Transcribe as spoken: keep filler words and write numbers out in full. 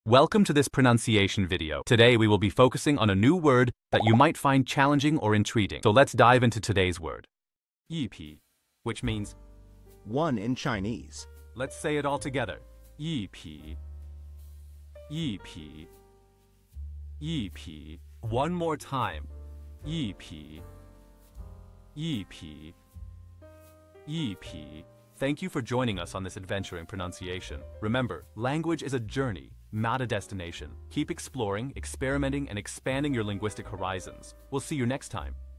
Welcome to this pronunciation video. Today we will be focusing on a new word that you might find challenging or intriguing. So let's dive into today's word. Yi, which means one in Chinese. Let's say it all together. Yi, yi, yi. One more time. Yi, yi, yi. Thank you for joining us on this adventure in pronunciation. Remember, language is a journey, not a destination. Keep exploring, experimenting, and expanding your linguistic horizons. We'll see you next time.